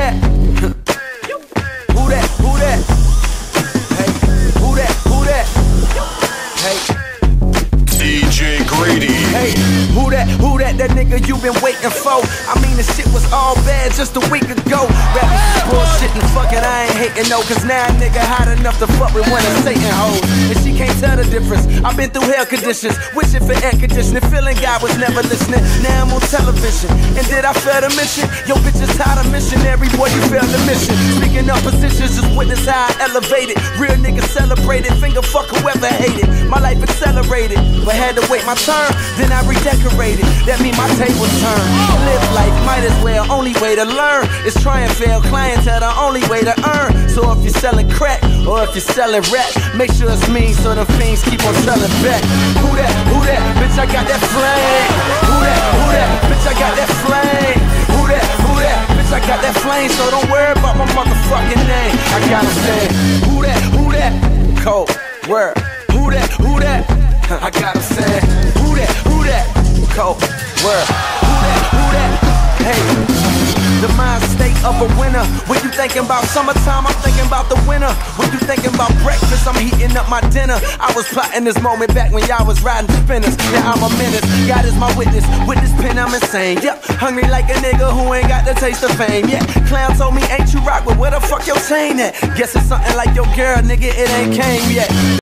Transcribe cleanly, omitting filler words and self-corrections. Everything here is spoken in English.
that? Who that? Who that? Hey, who that? Who that? Hey. DJ Greedy. Hey, who that? Who that? That nigga you been waiting for? I mean, the shit was all bad just a week ago. Rapping some bullshit and fucking, I ain't hating no. Cause now a nigga hot enough to fuck with one of Satan hoes. And she can't tell the difference. I've been through hell conditions, wishing for air conditioning, feeling God was never listening. Now I'm on television, and did I fail to mention? Yo, bitch is tired of missionary, boy, you failed the mission. Speaking of positions, just witness how I elevated. Real niggas celebrated, finger fuck whoever hated. My life accelerated, but had to wait my turn, then I redecorated. That mean my tables turn. Live life, might as well, only way to learn is try and fail. Clientele, the only way to earn. So if you're selling crack, or if you're selling rap, make sure it's mean so the fiends keep on selling back. Who that? Who that? Bitch, I got that flame. Who that? Who that? Bitch, I got that flame. Who that? Who that? Bitch, I got that flame, so don't worry about my motherfucking name. I gotta say, who that? Who that? Cold word. Who that? Who that? I gotta say, who that? Who that? Cold word. Who that? Who that? Hey, the mind state of a winner. When you thinking about summertime, I'm thinking about the winter. When you thinking about breakfast, I'm heating up my dinner. I was plotting this moment back when y'all was riding spinners. Now I'm a menace, God is my witness. With this pen I'm insane, yep. Hungry like a nigga who ain't got the taste of fame, yeah. Clown told me, ain't you rock, but where the fuck your chain at? Guess it's something like your girl, nigga, it ain't came yet.